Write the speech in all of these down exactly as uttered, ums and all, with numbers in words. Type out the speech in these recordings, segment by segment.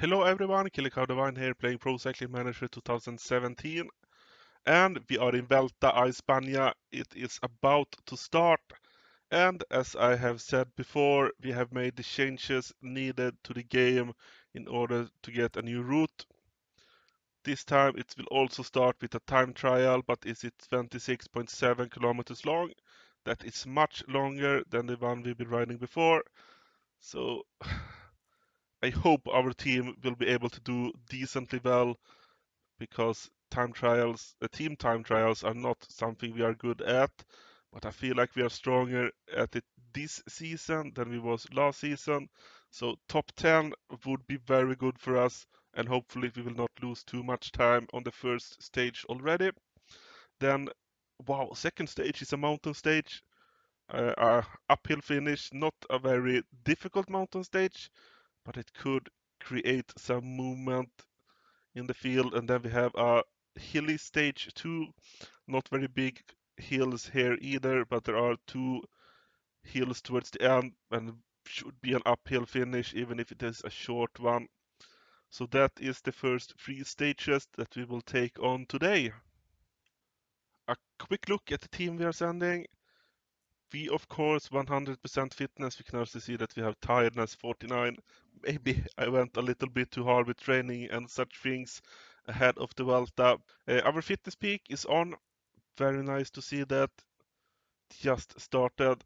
Hello everyone, Killicow Divine here playing Pro Cycling Manager twenty seventeen, and we are in Vuelta a Espana. It is about to start, and as I have said before, we have made the changes needed to the game in order to get a new route. This time it will also start with a time trial, but is it twenty-six point seven kilometers long? That is much longer than the one we've been riding before. So I hope our team will be able to do decently well, because time trials, uh, team time trials are not something we are good at, but I feel like we are stronger at it this season than we was last season. So top ten would be very good for us, and hopefully we will not lose too much time on the first stage already. Then, wow, second stage is a mountain stage, uh, a uphill finish, not a very difficult mountain stage, but it could create some movement in the field. And then we have a hilly stage two, not very big hills here either, but there are two hills towards the end and should be an uphill finish even if it is a short one. So that is the first three stages that we will take on today. A quick look at the team we are sending. We, of course, one hundred percent fitness. We can also see that we have tiredness forty-nine. Maybe I went a little bit too hard with training and such things ahead of the Vuelta. Uh, our fitness peak is on. Very nice to see that. Just started.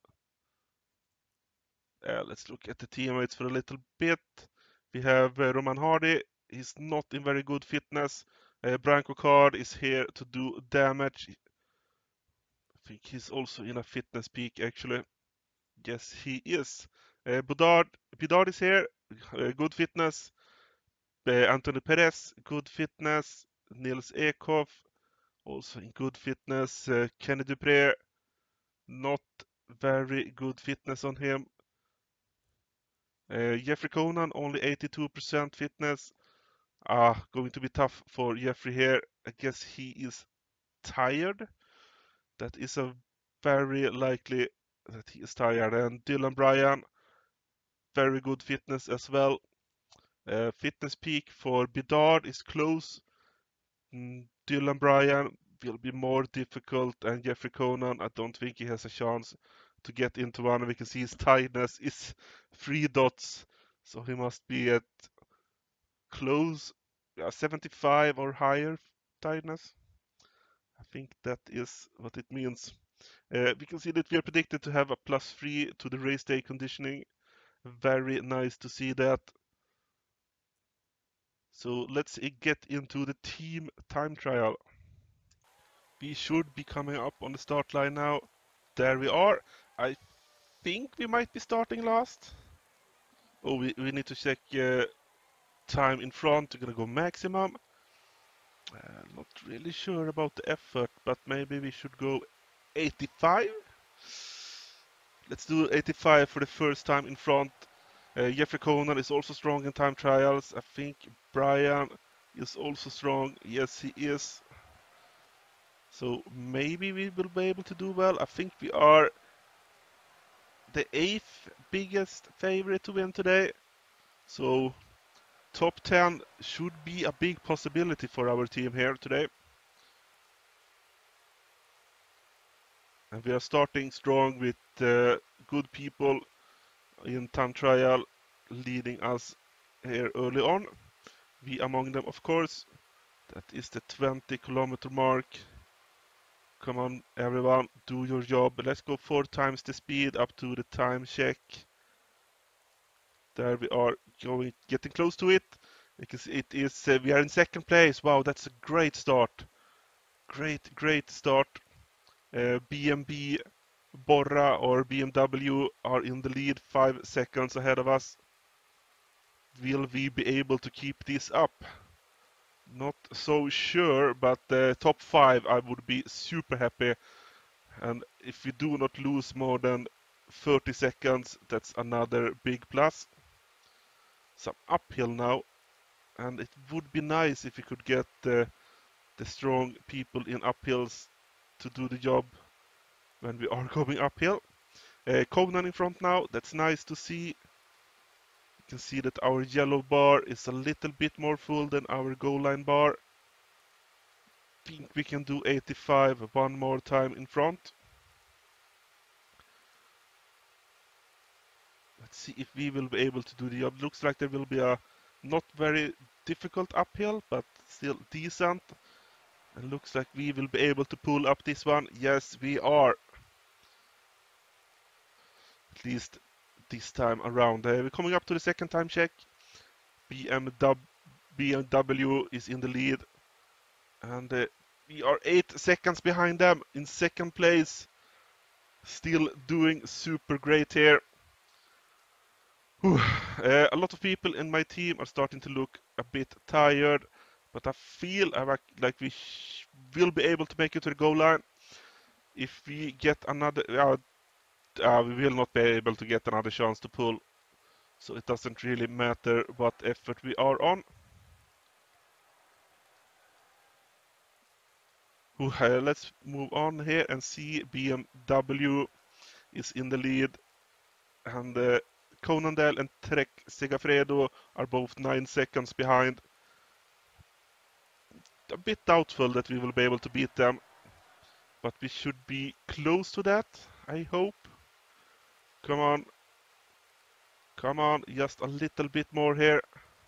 Uh, let's look at the teammates for a little bit. We have uh, Roman Hardy. He's not in very good fitness. Uh, Branko Card is here to do damage. I think he's also in a fitness peak, actually. Yes, he is. Uh, Bodard, Bidard is here. Uh, good fitness. Uh, Anthony Perez, good fitness. Nils Ekhoff, also in good fitness. Uh, Kenny Dupré, not very good fitness on him. Uh, Jeffrey Conan, only eighty-two percent fitness. Ah, going to be tough for Jeffrey here. I guess he is tired. That is a very likely that he is tired. And Dylan Bryan, very good fitness as well. Uh, fitness peak for Bidard is close. Mm, Dylan Bryan will be more difficult, and Jeffrey Conan, I don't think he has a chance to get into one. We can see his tiredness is three dots, so he must be at close, uh, seventy-five or higher tiredness. I think that is what it means. Uh, we can see that we are predicted to have a plus three to the race day conditioning. Very nice to see that. So let's get into the team time trial. We should be coming up on the start line now. There we are. I think we might be starting last. Oh, we, we need to check uh, time in front. We're gonna go maximum. Uh, not really sure about the effort, but maybe we should go eighty-five. Let's do eighty-five for the first time in front. Uh, Jeffrey Conan is also strong in time trials. I think Brian is also strong. Yes, he is. So maybe we will be able to do well. I think we are the eighth biggest favorite to win today. So top ten should be a big possibility for our team here today. And we are starting strong with uh, good people in time trial leading us here early on. We among them, of course. That is the twenty kilometer mark. Come on, everyone, do your job. Let's go four times the speed up to the time check. There we are, going, getting close to it. Because it is, uh, we are in second place. Wow, that's a great start. Great, great start. Uh, B M B, Borra or B M W are in the lead, five seconds ahead of us. Will we be able to keep this up? Not so sure, but uh, top five I would be super happy. And if we do not lose more than thirty seconds, that's another big plus. Some uphill now, and it would be nice if we could get uh, the strong people in uphills to do the job when we are going uphill. Uh, Conan in front now, that's nice to see. You can see that our yellow bar is a little bit more full than our goal line bar. Think we can do eighty-five one more time in front. Let's see if we will be able to do the job. Looks like there will be a not very difficult uphill, but still decent. And looks like we will be able to pull up this one. Yes, we are. At least this time around. Uh, we're coming up to the second time check. B M W is in the lead. And uh, we are eight seconds behind them in second place. Still doing super great here. Uh, a lot of people in my team are starting to look a bit tired, but I feel like we will be able to make it to the goal line. If we get another, uh, uh, we will not be able to get another chance to pull, so it doesn't really matter what effort we are on. Uh, let's move on here and see. B M W is in the lead, and uh, Conandale and Trek Segafredo are both nine seconds behind. A bit doubtful that we will be able to beat them, but we should be close to that, I hope. Come on. Come on, just a little bit more here.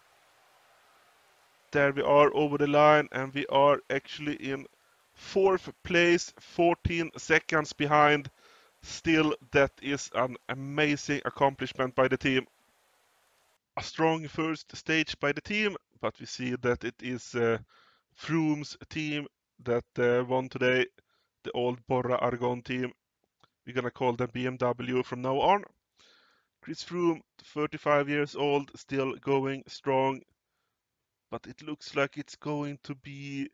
There we are over the line, and we are actually in fourth place, fourteen seconds behind. Still, that is an amazing accomplishment by the team. A strong first stage by the team, but we see that it is uh, Froome's team that uh, won today, the old Borra Argon team. We're gonna call them B M W from now on. Chris Froome, thirty-five years old, still going strong, but it looks like it's going to be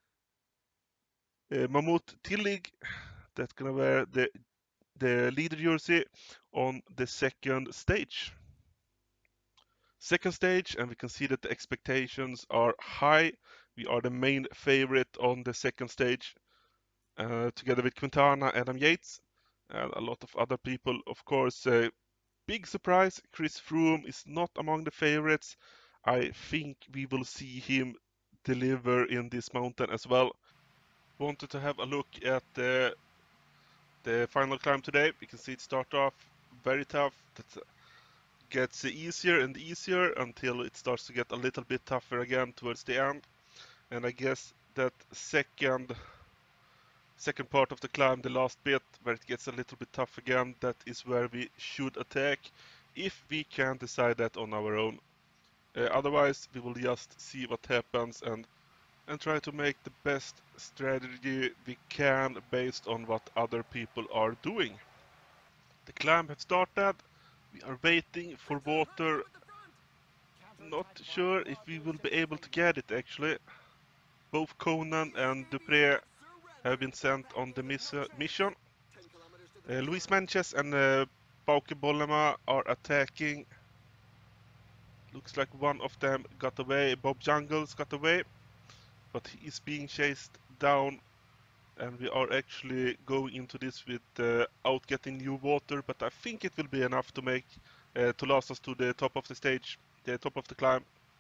uh, Mahmoud Tillig that's gonna wear the the leader jersey on the second stage. Second stage, and we can see that the expectations are high. We are the main favorite on the second stage, uh, together with Quintana, Adam Yates, and a lot of other people, of course. Uh, big surprise, Chris Froome is not among the favorites. I think we will see him deliver in this mountain as well. Wanted to have a look at the the final climb today. We can see it start off very tough. That gets easier and easier until it starts to get a little bit tougher again towards the end. And I guess that second second part of the climb, the last bit, where it gets a little bit tough again, that is where we should attack, if we can decide that on our own. Uh, otherwise, we will just see what happens and and try to make the best strategy we can based on what other people are doing. The climb has started. We are waiting for water. Not sure if we will be able to get it actually. Both Conan and Dupré have been sent on the miss mission. Uh, Luis Manches and uh, Bauke Bollema are attacking. Looks like one of them got away. Bob Jungles got away, but he is being chased down, and we are actually going into this without uh, getting new water, but I think it will be enough to make uh, to last us to the top of the stage, the top of the climb.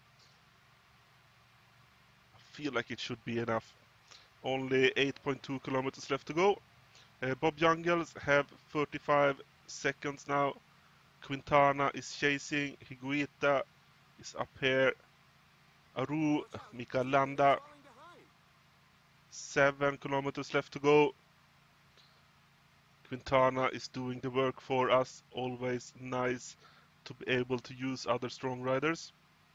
I feel like it should be enough. Only eight point two kilometers left to go. Uh, Bob Jungles have thirty-five seconds now. Quintana is chasing. Higuita is up here. Aru, Mikael Landa. Seven kilometers left to go. Quintana is doing the work for us. Always nice to be able to use other strong riders.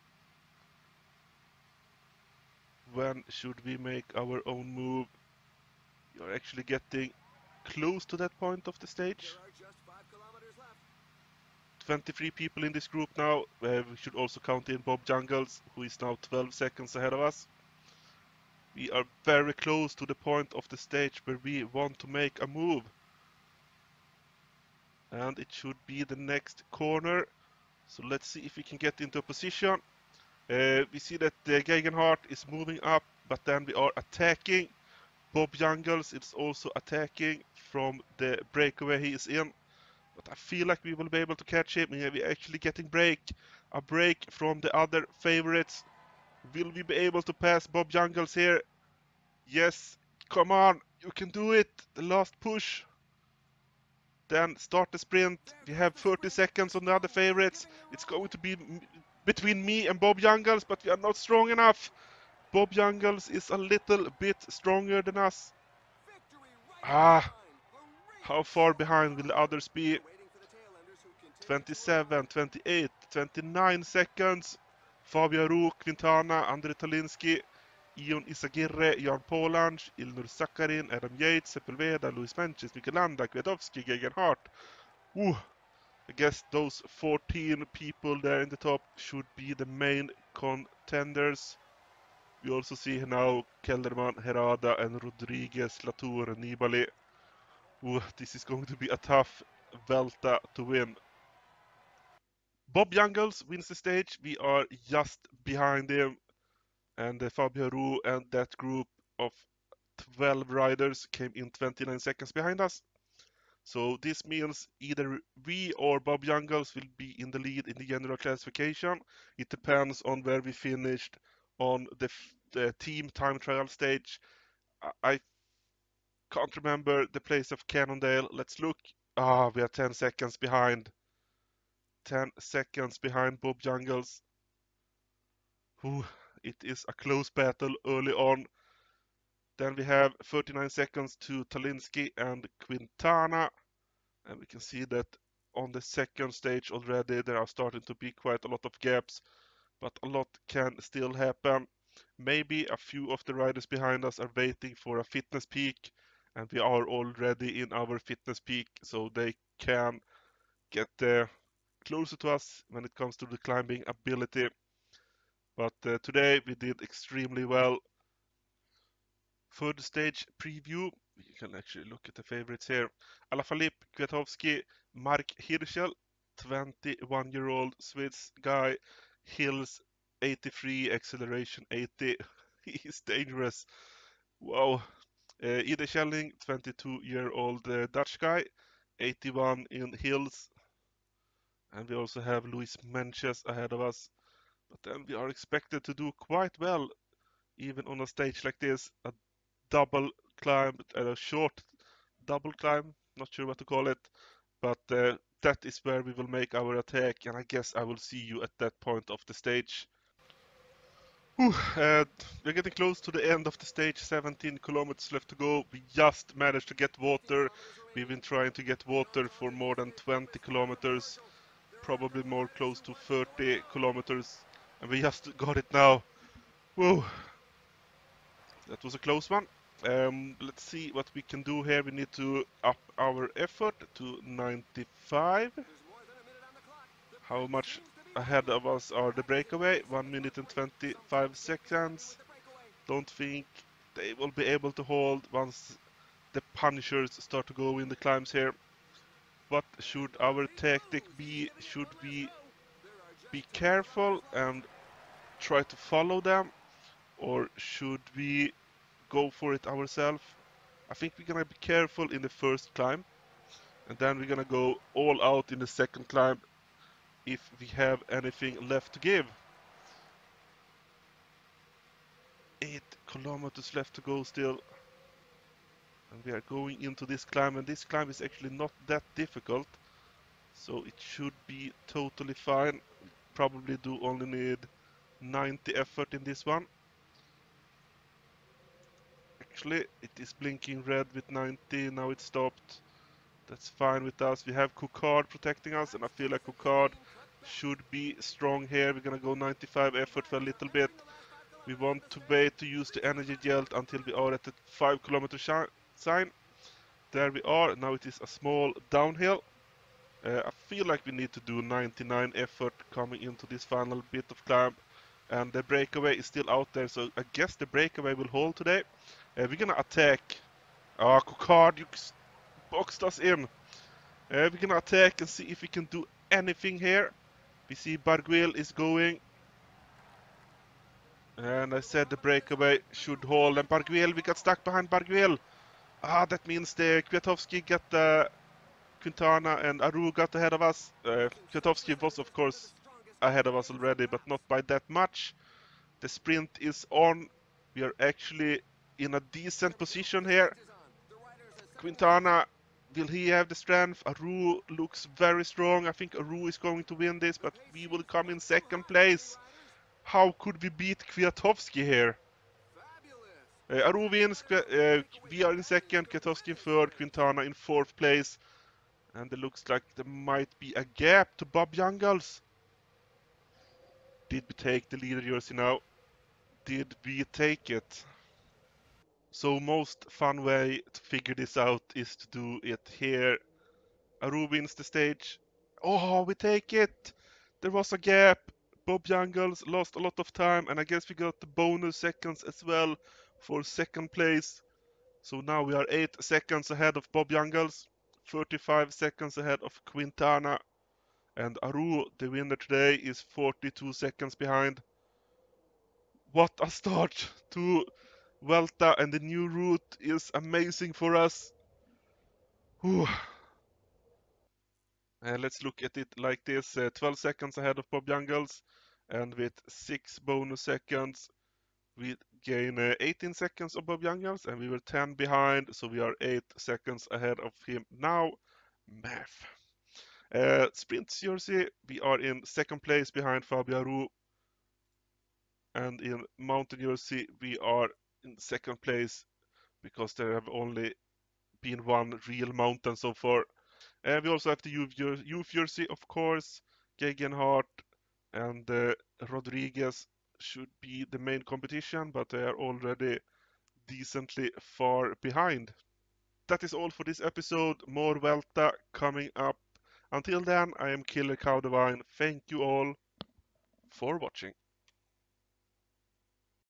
When should we make our own move? We are actually getting close to that point of the stage. twenty-three people in this group now. Uh, we should also count in Bob Jungles, who is now twelve seconds ahead of us. We are very close to the point of the stage where we want to make a move. And it should be the next corner. So let's see if we can get into a position. Uh, we see that the Gegenhardt is moving up, but then we are attacking. Bob Jungles is also attacking from the breakaway he is in. but I feel like we will be able to catch him. Yeah, we're actually getting break, a break from the other favorites. Will we be able to pass Bob Jungels here? Yes, come on, you can do it. The last push. Then start the sprint. We have thirty seconds on the other favorites. It's going to be between me and Bob Jungels, but we are not strong enough. Bob Jungels is a little bit stronger than us. Ah, how far behind will the others be? twenty-seven, twenty-eight, twenty-nine seconds. Fabio Ru, Quintana, Andrei Talinski, Ion Izagirre, Jan Polanc, Ilnur Sakarin, Adam Yates, Sepulveda, Luis Menches, Michelanda, Kwiatkowski, Gegenhardt. Ooh, I guess those fourteen people there in the top should be the main contenders. We also see now Kelderman, Herada, and Rodriguez, Latour, and Nibali. Ooh, this is going to be a tough Vuelta to win. Bob Jungels wins the stage. We are just behind him. And uh, Fabio Ru and that group of twelve riders came in twenty-nine seconds behind us. So this means either we or Bob Jungels will be in the lead in the general classification. It depends on where we finished on the, the team time trial stage. I, I can't remember the place of Cannondale. Let's look. Ah, we are ten seconds behind. ten seconds behind Bob Jungels. Ooh, it is a close battle early on. Then we have thirty-nine seconds to Talinski and Quintana. And we can see that on the second stage already there are starting to be quite a lot of gaps. But a lot can still happen. Maybe a few of the riders behind us are waiting for a fitness peak. And we are already in our fitness peak. So they can get uh, closer to us when it comes to the climbing ability. But uh, today we did extremely well. Third stage preview. You can actually look at the favorites here. Alaphilippe, Kwiatkowski, Mark Hirschel, twenty-one-year-old Swiss guy. Hills eighty-three, acceleration eighty. He is dangerous. Wow. Uh, Ide Schelling, twenty-two-year-old uh, Dutch guy. eighty-one in hills. And we also have Luis Menches ahead of us. But then we are expected to do quite well, even on a stage like this. A double climb, a short double climb, not sure what to call it. But uh, that is where we will make our attack, and I guess I will see you at that point of the stage. Whew, uh, we're getting close to the end of the stage, seventeen kilometers left to go. We just managed to get water. We've been trying to get water for more than twenty kilometers. Probably more close to thirty kilometers, and we just got it now. Whoa, that was a close one. Um, let's see what we can do here. We need to up our effort to ninety-five. How much ahead of us are the breakaway? one minute and twenty-five seconds. Don't think they will be able to hold once the punishers start to go in the climbs here. What should our tactic be? Should we be careful and try to follow them, or should we go for it ourselves? I think we're gonna be careful in the first climb, and then we're gonna go all out in the second climb if we have anything left to give. Eight kilometers left to go still, and we are going into this climb, and this climb is actually not that difficult, so it should be totally fine. Probably do only need ninety effort in this one. Actually, it is blinking red with ninety, now it stopped. That's fine with us. We have Coquard protecting us, and I feel like Coquard should be strong here. We're gonna go ninety-five effort for a little bit. We want to wait to use the energy gel until we are at the five kilometer sign. There we are. Now it is a small downhill. Uh, I feel like we need to do ninety-nine effort coming into this final bit of climb. And the breakaway is still out there, so I guess the breakaway will hold today. Uh, we're gonna attack. Ah, oh, Coquard, you boxed us in. Uh, we're gonna attack and see if we can do anything here. We see Barguil is going. And I said the breakaway should hold. And Barguil, we got stuck behind Barguil. Ah, that means the Kwiatkowski got the Quintana and Aru got ahead of us. Uh, Kwiatkowski was, of course, ahead of us already, but not by that much. The sprint is on. We are actually in a decent position here. Quintana, will he have the strength? Aru looks very strong. I think Aru is going to win this, but we will come in second place. How could we beat Kwiatkowski here? Uh, Aru wins, uh, we are in second, Kwiatkowski in third, Quintana in fourth place. And it looks like there might be a gap to Bob Jungels. Did we take the leader jersey now? Did we take it? So most fun way to figure this out is to do it here. Aru wins the stage. Oh, we take it! There was a gap. Bob Jungels lost a lot of time, and I guess we got the bonus seconds as well for second place. So now we are eight seconds ahead of Bob Jungels, thirty-five seconds ahead of Quintana, and Aru, the winner today, is forty-two seconds behind. What a start to Vuelta, and the new route is amazing for us. Whew. Uh, let's look at it like this, uh, twelve seconds ahead of Bob Jungels, and with six bonus seconds, we gain uh, eighteen seconds of Bob Jungels, and we were ten behind, so we are eight seconds ahead of him now. Math. Uh, sprint jersey, we are in second place behind Fabio Aru, and in mountain jersey, we are in second place because there have only been one real mountain so far. Uh, we also have the youth, youth jersey, of course. Gegenhardt and uh, Rodriguez should be the main competition, but they are already decently far behind. That is all for this episode. More Vuelta coming up. Until then, I am Killer Cow Divine. Thank you all for watching.